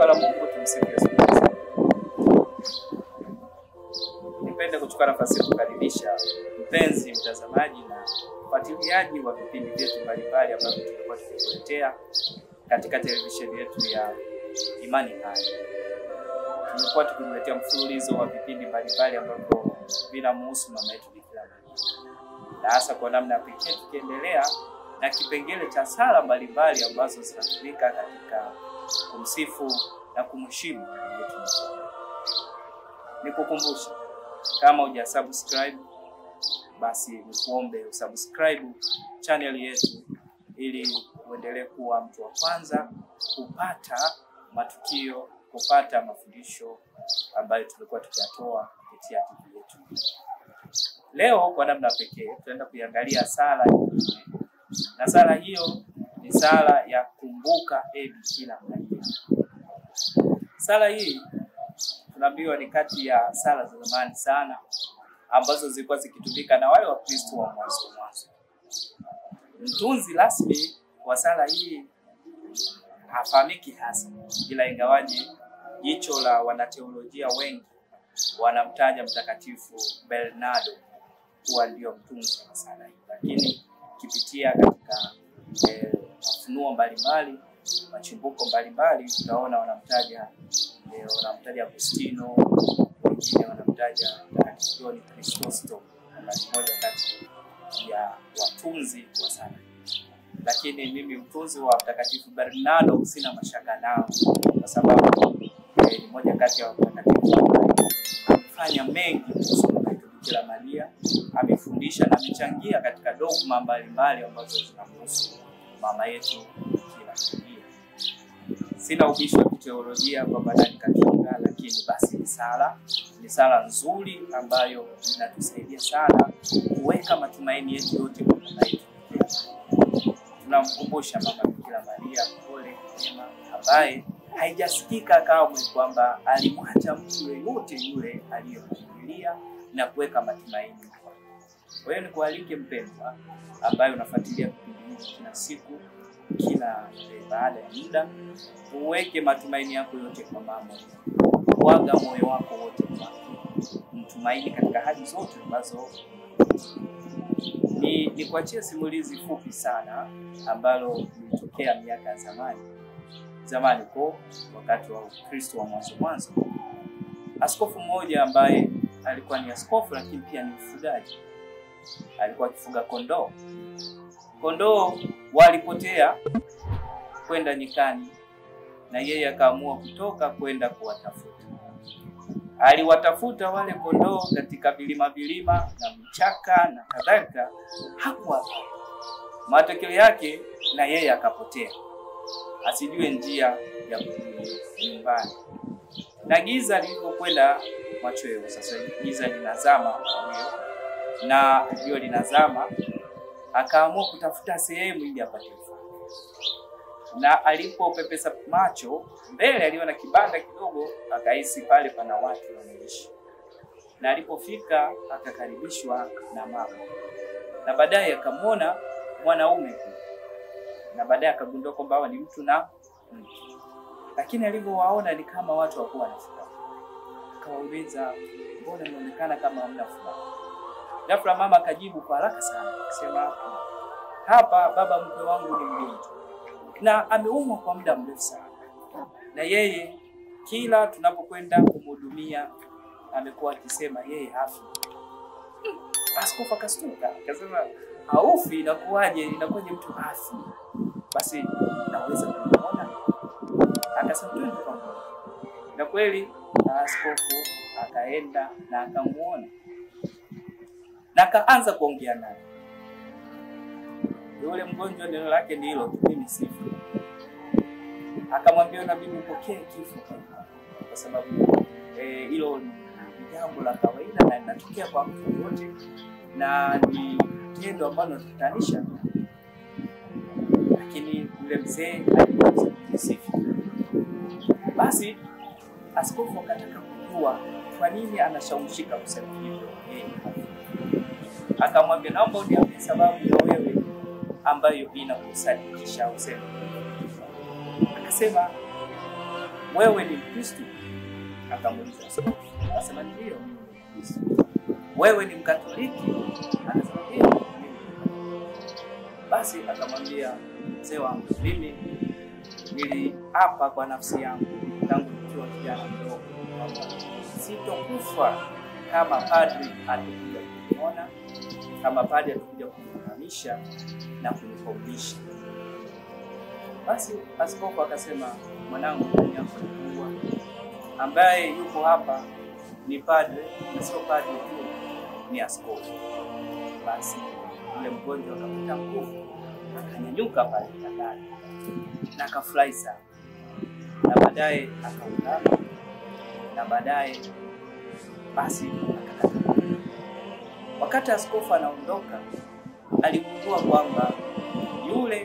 taifa la Mungu, tumsifu Yesu Kristo. Nipende kuchukua nafasi kukaribisha mpenzi mtazamaji na mfuatiliaji wa vipindi vyetu mbalimbali ambavyo tumekuwa tukikuletea katika televisheni yetu ya Imani Hai. Tumekuwa tukikuletea mfululizo wa vipindi mbalimbali ambavyo vinamhusu mama yetu Bikira Maria. Na hasa kwa namna pekee tukiendelea na kipengele cha sala mbalimbali ambazo zinatumika katika kumsifu na kumheshimu mama yetu. Nikukumbusha, kama hujasubscribe basi nikuombe usubscribe channel yetu ili uendelee kuwa mtu wa kwanza kupata matukio, kupata mafundisho ambayo tulikuwa tukiyatoa kupitia TV yetu. Leo kwa namna pekee tutaenda kuangalia sala nyingine. Na sala hiyo ni sala ya kumbuka Bikira Maria. Sala hii tunaambiwa ni kati ya sala za zamani sana ambazo zilikuwa zikitumika na wale Wakristo wa mwanzo. Mtunzi rasmi wa sala hii hafahamiki hasa, ila ingawaje jicho la wanateolojia wengi wanamtaja Mtakatifu Bernardo kuwa ndio mtunzi wa sala hii. Lakini kipitia katika mafunuo mbalimbali, machimbuko mbalimbali, tutaona wanamtaja Agustino, wengine wanamtaja Mtakatifu John Chrysostom kama mmoja kati ya watunzi wa sala. Lakini mimi mtunzi wa Mtakatifu Bernardo sina mashaka nao, kwa sababu ni mmoja kati ya watakatifu ambao amefanya mengi kuhusu Bikira Maria, amefundisha na amechangia katika dogma mbalimbali ambazo zinamhusu mama yetu Bikira Maria. Sina ubishi wa teolojia kwa badani katunga, lakini basi ni sala nzuri ambayo inatusaidia sana kuweka matumaini yetu yote kwa mama yetu. Tunamkumbusha mama Bikira Maria mpole, mwema, ambaye haijasikika kamwe kwamba alimwacha mtu yeyote yule aliyemkimbilia na kuweka matumaini. Kwa hiyo nikualike mpendwa ambaye unafuatilia kipindi hiki kila siku, kila baada ya muda, uweke matumaini yako yote kwa mama. Waga moyo wako wote kwake. Mtumaini katika hali zote ambazo ni kuachia simulizi fupi sana ambalo lilitokea miaka ya zamani kwa wakati wa Kristo wa mwanzo. Askofu mmoja ambaye alikuwa ni askofu lakini pia ni mfugaji, alikuwa akifuga kondoo. Kondoo walipotea kwenda nyikani na yeye akaamua kutoka kwenda kuwatafuta. Aliwatafuta wale kondoo katika vilima na mchaka na kadhalika, hakuwa. Matokeo yake na yeye akapotea, asijue njia ya kurudi nyumbani. Na giza lilipokwenda machweo, sasa giza linazama na ndio linazama, akaamua kutafuta sehemu ili apate ufahamu. Na alipopepesa macho mbele aliona kibanda kidogo, akahisi pale pana watu wanaishi. Na alipofika akakaribishwa na mama. Na baadaye akamwona mwanaume, na baadaye akagundua kwamba hawa ni mtu na mke. Lakini alipowaona ni kama watu hawakuwa na furaha. Akawauliza, mbona mnaonekana kama hamna furaha? Ghafla mama akajibu kwa haraka sana, akasema, hapa baba mkwe wangu ni mgonjwa na ameumwa kwa muda mrefu sana, na yeye kila tunapokwenda kumhudumia amekuwa akisema yeye hafi. Askofu akastuka, akasema, haufi inakuwaje mtu hafi? Basi naweza kumuona? Akasema twende pamoja. Na kweli askofu akaenda na akamuona na akaanza kuongea naye. Yule mgonjwa neno lake ni hilo, mimi sifu. Akamwambia, na mimi nipokee kifo kwa sababu hilo ni jambo la kawaida na linatokea kwa mtu yote, na ni tendo ambalo tutatanisha. Lakini yule mzee alikuwa sifu. Basi askofu akataka kujua kwa nini anashawishika kusema hivyo. Akamwambia, naomba uniambie sababu ya wewe ambayo inakusadikisha useme. Akasema, wewe ni Mkristo? Akamuuliza askofu. Akasema ndio, mimi ni Mkristo. Wewe ni Mkatoliki? Akasema ndio, mimi ni Mkatoliki. Basi akamwambia, mzee wangu, mimi niliapa kwa nafsi yangu tangu nikiwa kijana mdogo kwamba sitokufa kama padri atakuja kuniona, kama padri atakuja kuniunganisha na kunifundisha. Basi askofu akasema, mwanangu, ndani yako ni Mungu ambaye yuko hapa ni padri, na sio padri tu, ni askofu. Basi yule mgonjwa akapata nguvu, akanyanyuka pale kitandani na akafurahi sana, na baadaye akaungama, na baadaye basi akakata. Wakati askofu anaondoka, aligundua kwamba yule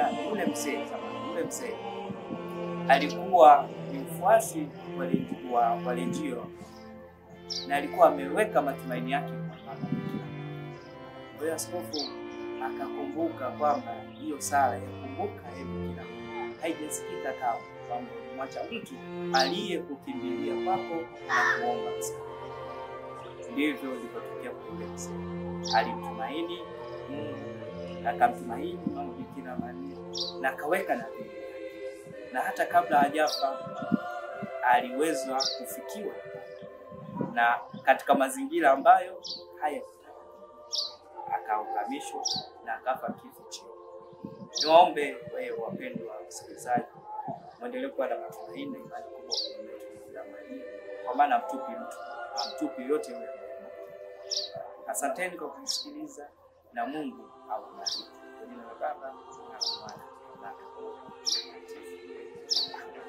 mzee alikuwa ni mfuasi wa Lenjio, na alikuwa ameweka matumaini yake kwa Mama Bikira. Kwa hiyo askofu akakumbuka kwamba hiyo sala ya kumbuka Bikira haijasikika kama kwamba mwacha mtu aliyekukimbilia kwako na kuomba msaada. Ndivyo ilipotokea kwa yule mzee. Alimtumaini Mungu, akamtumaini Mama Bikira Maria, na akaweka na Biblia. Na hata kabla hajafa aliweza kufikiwa na katika mazingira ambayo haya, akaungamishwa na akafa kifo chema. Niwaombe wewe wapendwa wasikilizaji, muendelee kuwa na matumaini na imani kubwa kwa Bikira Maria, kwa maana hamtupi yote yule. Asanteni kwa kusikiliza, na Mungu awabariki. Kwa jina la Baba na Mwana na Roho Mtakatifu.